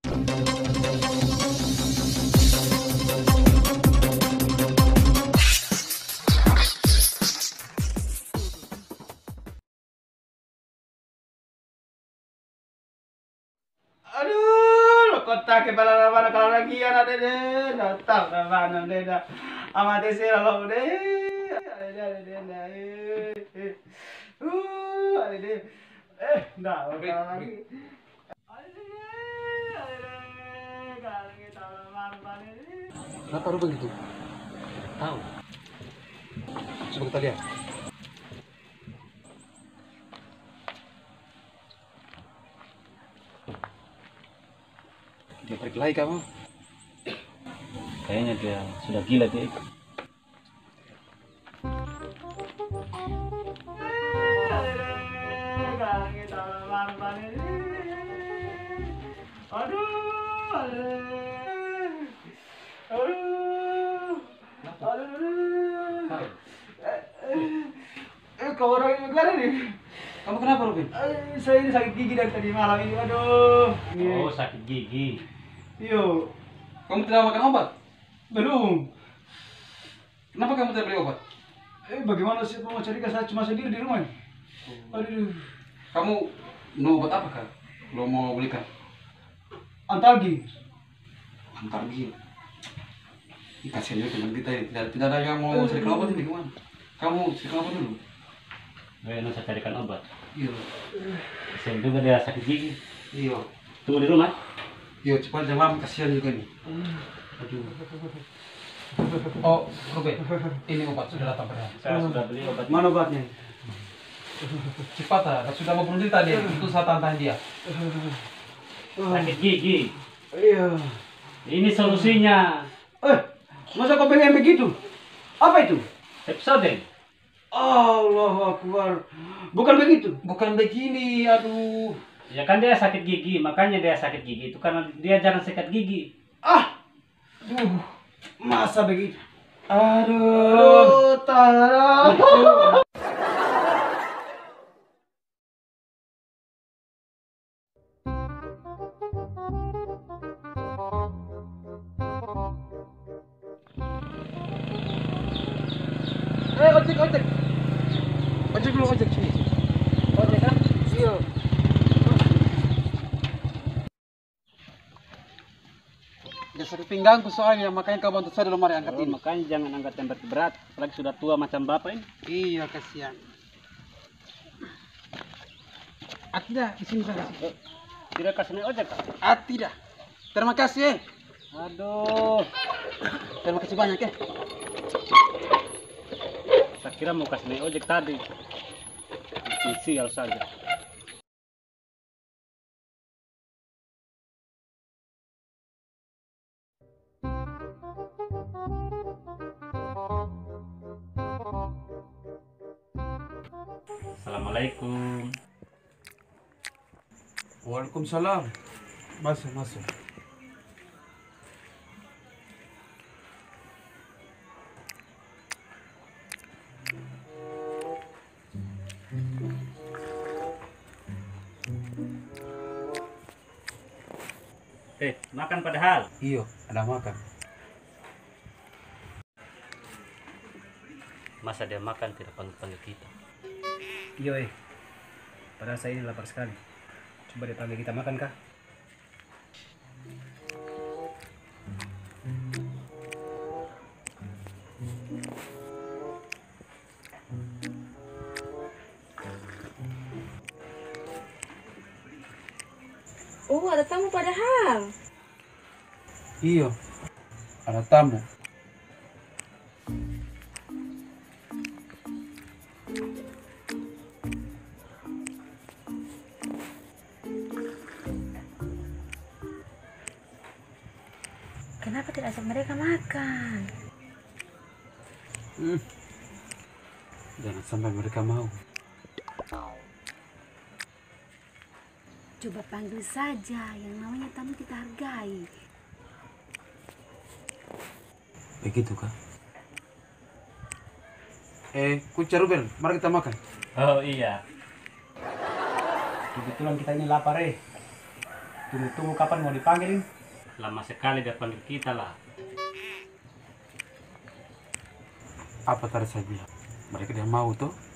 Aduh, kota ke bala kalau lagi anak dede datang ke mana dede amate sih lalu deh dede dah kalau lagi Kenapa lu begitu? tahu Coba kita lihat. Dia balik lagi kamu. Kayaknya dia sudah gila dia. Kau orang yang gimana nih? Kamu kenapa, Robin? Saya ini sakit gigi dari tadi malam ini, aduh. Oh, sakit gigi. Yo, Kamu tidak makan obat? belum. Kenapa kamu tidak beli obat? Bagaimana sih mau cari saya cuma sendiri di rumah? Aduh, Kamu mau obat apa kan? Lo mau belikan? antalgi. Antar gila. Ini kasihan juga teman kita ini. Tidak ada yang mau carikan obat ini gimana? Kamu carikan obat dulu. Saya carikan obat. Iya. Saya juga dia sakit gigi. Iya. Tunggu di rumah. Iya, cepat jangan kasihan juga nih. Aduh. Oh, Robin, ini obat sudah datang padahal. Saya sudah beli obat. Mana obatnya? Cepat, sudah mau bunuh diri tadi. Itu saat tantangan dia. Sakit gigi. Iya. Ini solusinya. Masa kau pengen begitu? Apa itu? Pepsodent. Allah Akbar. Bukan begitu. Bukan begini, aduh. Ya kan dia sakit gigi, makanya dia sakit gigi itu karena dia jarang sikat gigi. Aduh, masa begitu? Aduh, Tara. Ojek, ojek. Ojek dulu, ojek sini. Ojek kan? Iya. Ya sakit pinggangku soalnya, makanya kau bantu saya dulu mari angkat ini. Makanya jangan angkat yang berat, apalagi sudah tua macam bapak ini. Iya, kasihan. Tidak, di sini saja. Tidak kasih naik ojek, Kak? Tidak. Terima kasih. Aduh, Terima kasih banyak ya. saya kira mau kasih naik ojek tadi. Sial saja. Assalamualaikum. Waalaikumsalam. Masuk, masuk. Makan padahal. Iya, ada makan. Masa dia makan tidak panggil kita? Iya, padahal saya ini lapar sekali. Coba dipanggil kita makan kah? Oh, ada tamu padahal. Iya, ada tamu. Kenapa tidak ajak mereka makan? Jangan sampai mereka mau. Coba panggil saja, yang namanya tamu kita hargai. Begitu kah? Kunci Ruben, mari kita makan. Oh iya. Kebetulan kita ini lapar Tunggu-tunggu kapan mau dipanggil ini? Lama sekali dia panggil kita lah. Apa tadi saya bilang? Mereka dia mau tuh.